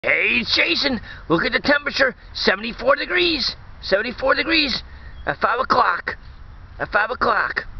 Hey, it's Jason. Look at the temperature. 74 degrees. 74 degrees at 5 o'clock. At 5 o'clock.